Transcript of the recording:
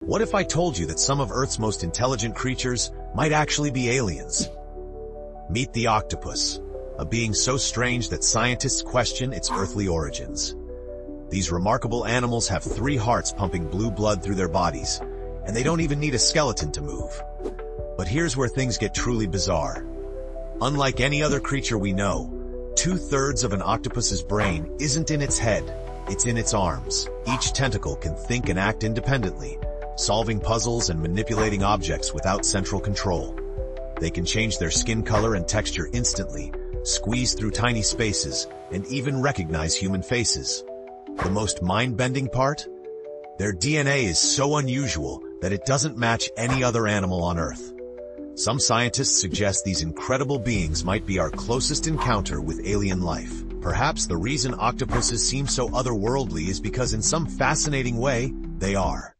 What if I told you that some of Earth's most intelligent creatures might actually be aliens? Meet the octopus, a being so strange that scientists question its earthly origins. These remarkable animals have 3 hearts pumping blue blood through their bodies, and they don't even need a skeleton to move. But here's where things get truly bizarre. Unlike any other creature we know, 2/3 of an octopus's brain isn't in its head, it's in its arms. Each tentacle can think and act independently, solving puzzles and manipulating objects without central control. They can change their skin color and texture instantly, squeeze through tiny spaces, and even recognize human faces. The most mind-bending part? Their DNA is so unusual that it doesn't match any other animal on Earth. Some scientists suggest these incredible beings might be our closest encounter with alien life. Perhaps the reason octopuses seem so otherworldly is because in some fascinating way, they are.